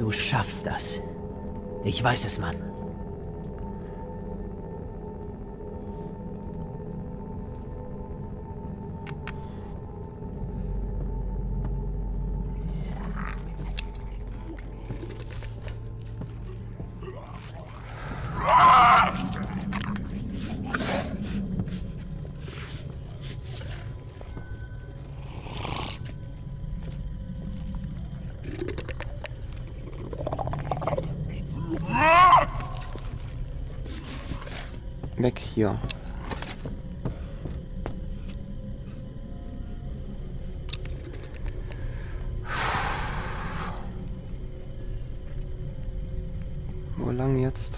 Du schaffst das. Ich weiß es, Mann. Weg hier. Wo lang jetzt?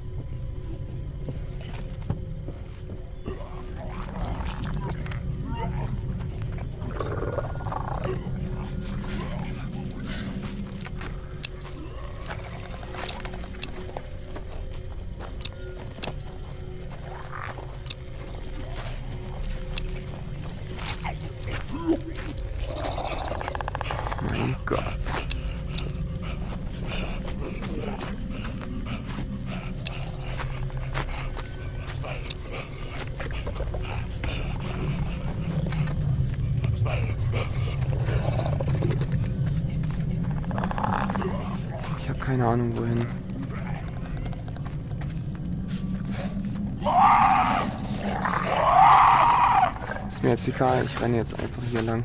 Mein Gott. Ich habe keine Ahnung wohin. Ist mir jetzt egal, ich renne jetzt einfach hier lang.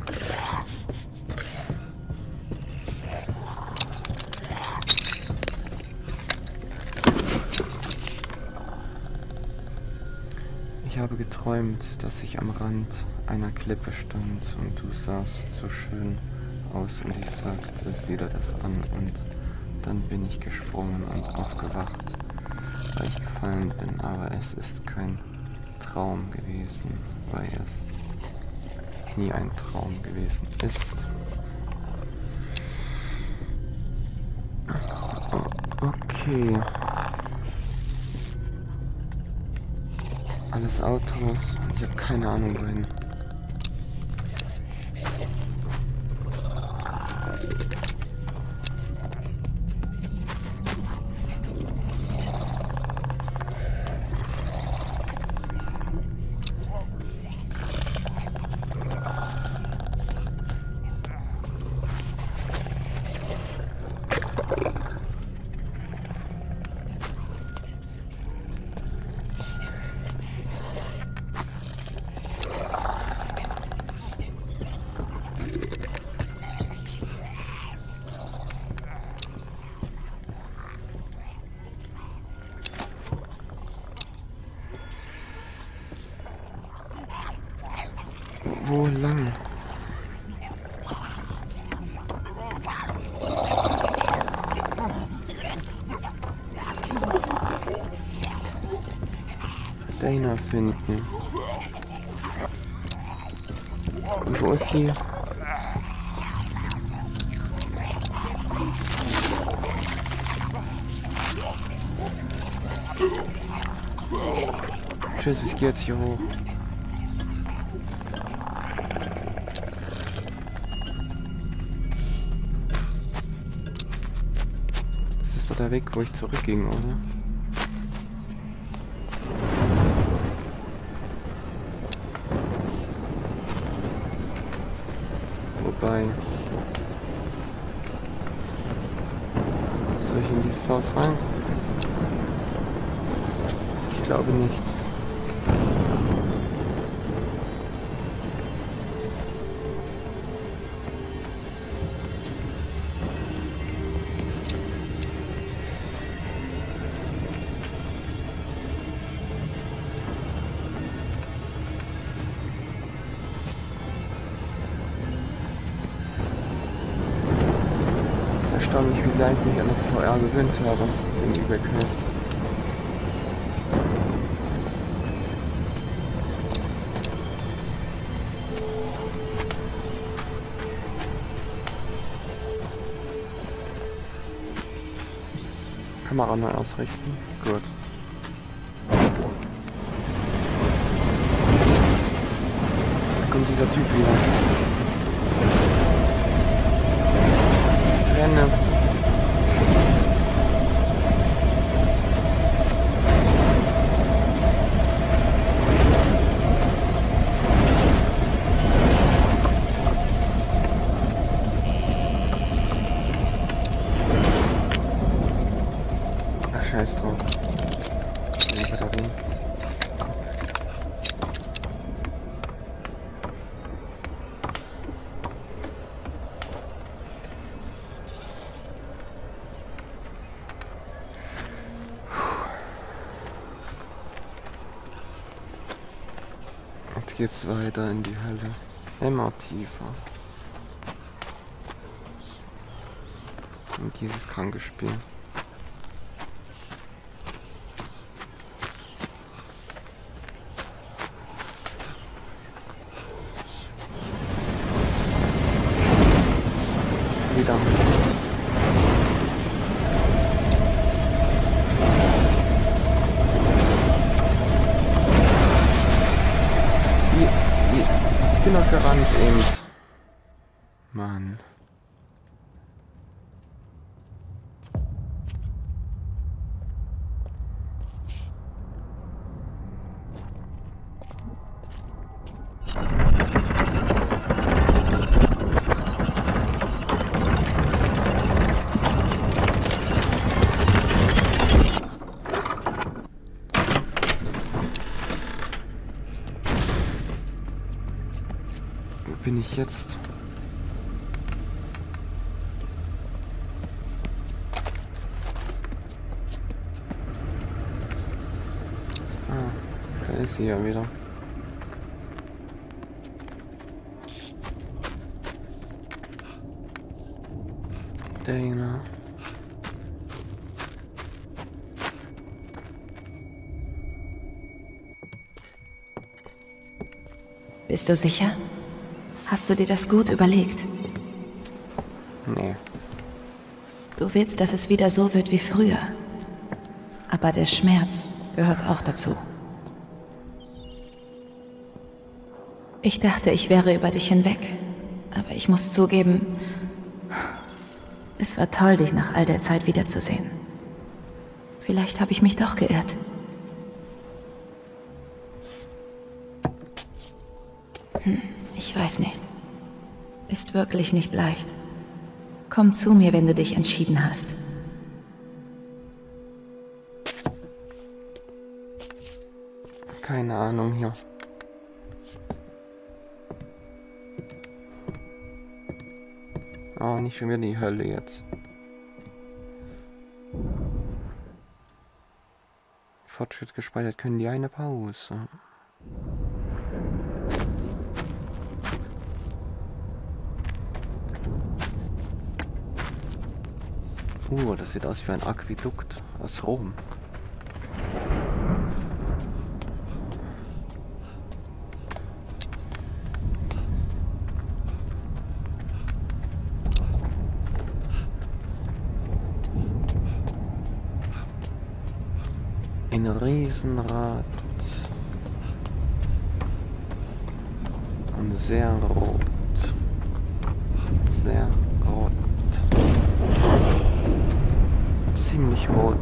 Ich habe geträumt, dass ich am Rand einer Klippe stand und du sahst so schön aus und ich sagte, sieh dir das an, und dann bin ich gesprungen und aufgewacht, weil ich gefallen bin, aber es ist kein Traum gewesen, weil es nie ein Traum gewesen ist. Okay. Alles Autos. Ich habe keine Ahnung wohin. Wo lang? Dana finden. Und wo ist sie? Tschüss, ich gehe jetzt hier hoch. Das ist doch der Weg, wo ich zurückging, oder? Wobei... Soll ich in dieses Haus rein? Ich glaube nicht. Es ist erstaunlich, wie sehr ich mich an das VR gewöhnt habe, im Überknall. Kamera neu ausrichten. Gut. Da kommt dieser Typ wieder. Renne. Scheiß drauf. Die Batterien. Jetzt geht's weiter in die Hölle. Immer tiefer. In dieses kranke Spiel. Wieder. Ich bin noch gerannt eben. Mann. Wo bin ich jetzt? Ah, da ist sie ja wieder. Dana. Bist du sicher? Hast du dir das gut überlegt? Nee. Du willst, dass es wieder so wird wie früher. Aber der Schmerz gehört auch dazu. Ich dachte, ich wäre über dich hinweg. Aber ich muss zugeben, es war toll, dich nach all der Zeit wiederzusehen. Vielleicht habe ich mich doch geirrt. Ich weiß nicht. Ist wirklich nicht leicht. Komm zu mir, wenn du dich entschieden hast. Keine Ahnung hier. Oh, nicht schon wieder die Hölle jetzt. Fortschritt gespeichert, können die eine Pause. Das sieht aus wie ein Aquädukt aus Rom. Ein Riesenrad. Und sehr rot. Sehr rot. Ziemlich rot.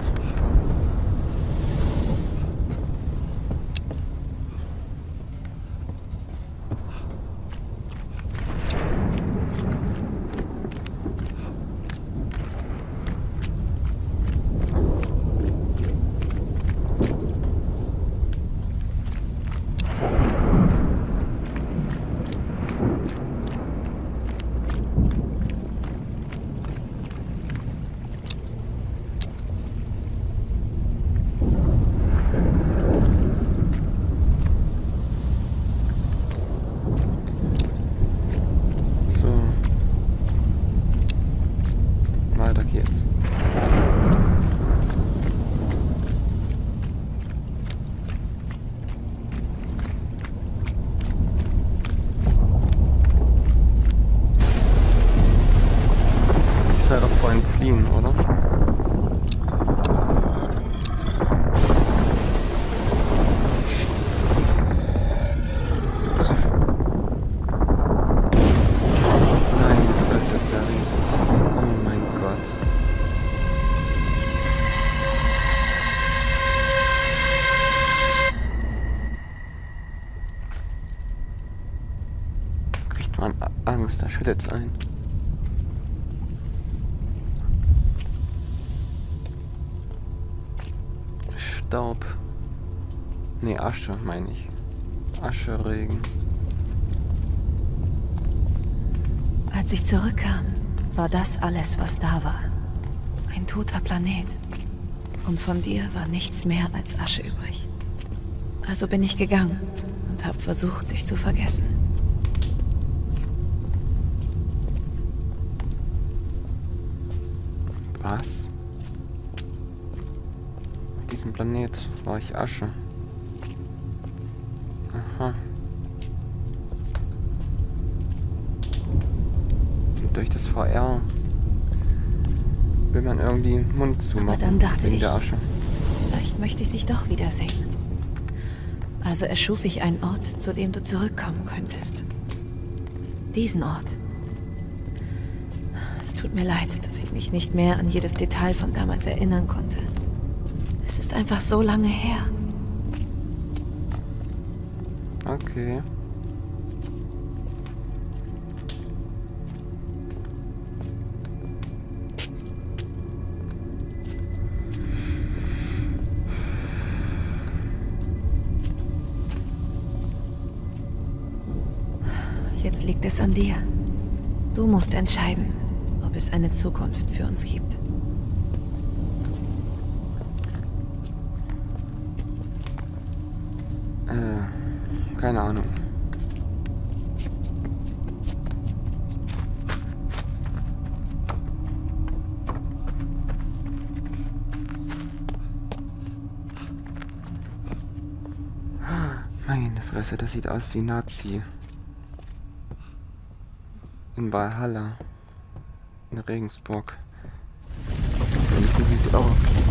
Fliehen, oder? Nein, das ist der Riese. Oh mein Gott. Kriegt man Angst, da schüttet's ein. Staub. Nee, Asche meine ich. Ascheregen. Als ich zurückkam, war das alles, was da war. Ein toter Planet. Und von dir war nichts mehr als Asche übrig. Also bin ich gegangen und habe versucht, dich zu vergessen. Was? Auf diesem Planet war ich Asche. Aha. Und durch das VR will man irgendwie den Mund zumachen. Aber dann dachte wegen ich, der Asche. vielleicht möchte ich dich doch wiedersehen. Also erschuf ich einen Ort, zu dem du zurückkommen könntest. Diesen Ort. Es tut mir leid, dass ich mich nicht mehr an jedes Detail von damals erinnern konnte. Es ist einfach so lange her. Okay. Jetzt liegt es an dir. Du musst entscheiden, ob es eine Zukunft für uns gibt. Keine Ahnung. Meine Fresse, das sieht aus wie Nazi. In Valhalla. In Regensburg. Oh.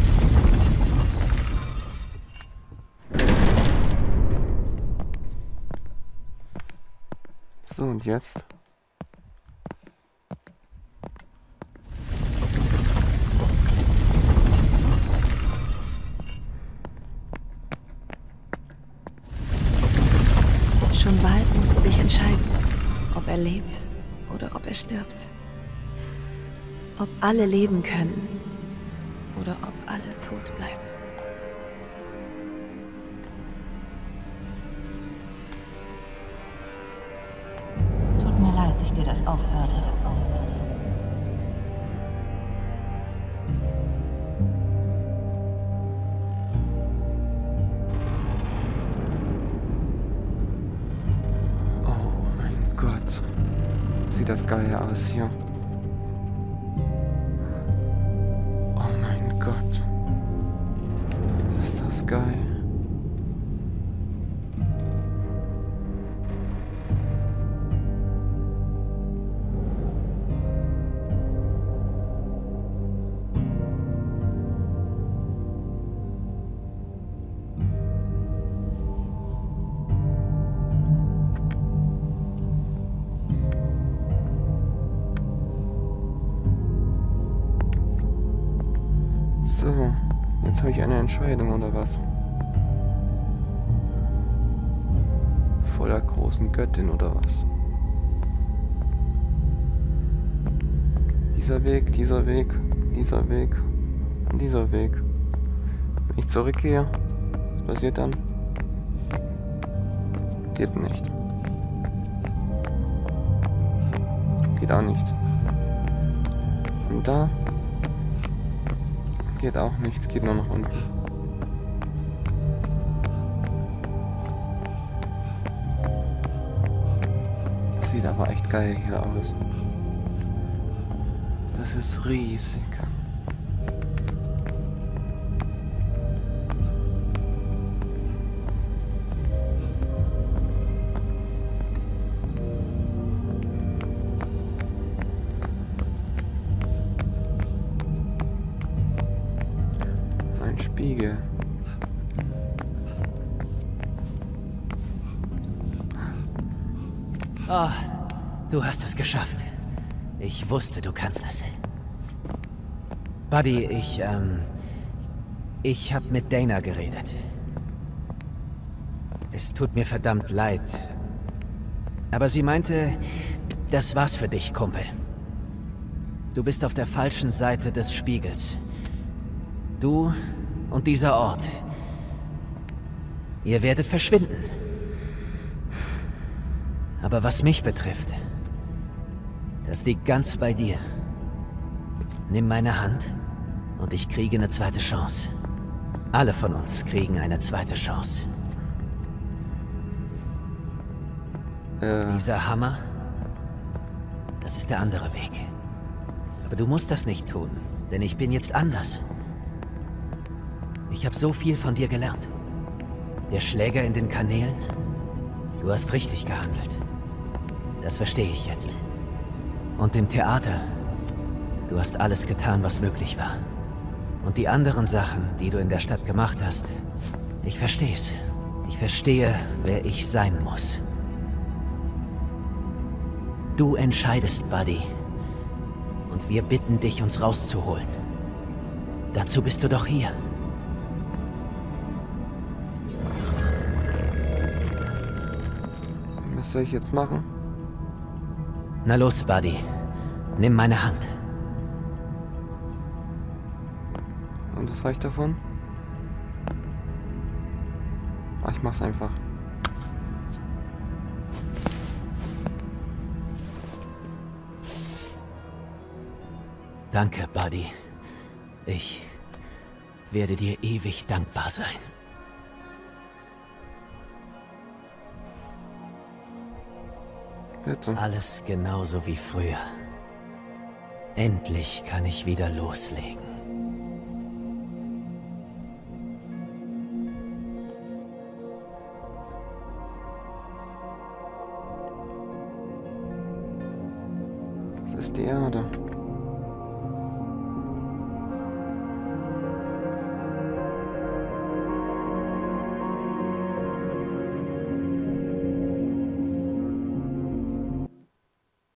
So, und jetzt? Schon bald musst du dich entscheiden, ob er lebt oder ob er stirbt. Ob alle leben können oder ob alle tot bleiben. Tut mir leid, dass ich dir das aufhörte. Oh mein Gott. Sieht das geil aus hier. Oh mein Gott. Ist das geil. So, jetzt habe ich eine Entscheidung oder was? Vor der großen Göttin oder was? Dieser Weg, dieser Weg, dieser Weg und dieser Weg. Wenn ich zurückgehe, was passiert dann? Geht nicht. Geht auch nicht. Und da? Geht auch nichts, geht nur nach unten. Das sieht aber echt geil hier aus. Das ist riesig. Spiegel. Oh, du hast es geschafft. Ich wusste, du kannst es. Buddy, ich hab mit Dana geredet. Es tut mir verdammt leid. Aber sie meinte, das war's für dich, Kumpel. Du bist auf der falschen Seite des Spiegels. Du und dieser Ort. Ihr werdet verschwinden. Aber was mich betrifft, das liegt ganz bei dir. Nimm meine Hand und ich kriege eine zweite Chance. Alle von uns kriegen eine zweite Chance. Dieser Hammer, das ist der andere Weg. Aber du musst das nicht tun, denn ich bin jetzt anders. Ich habe so viel von dir gelernt. Der Schläger in den Kanälen, du hast richtig gehandelt. Das verstehe ich jetzt. Und im Theater, du hast alles getan, was möglich war. Und die anderen Sachen, die du in der Stadt gemacht hast, ich verstehe es. Ich verstehe, wer ich sein muss. Du entscheidest, Buddy. Und wir bitten dich, uns rauszuholen. Dazu bist du doch hier. Was soll ich jetzt machen? Na los, Buddy. Nimm meine Hand. Und was reicht davon? Ach, ich mach's einfach. Danke, Buddy. Ich werde dir ewig dankbar sein. Bitte. Alles genauso wie früher. Endlich kann ich wieder loslegen. Das ist die Erde.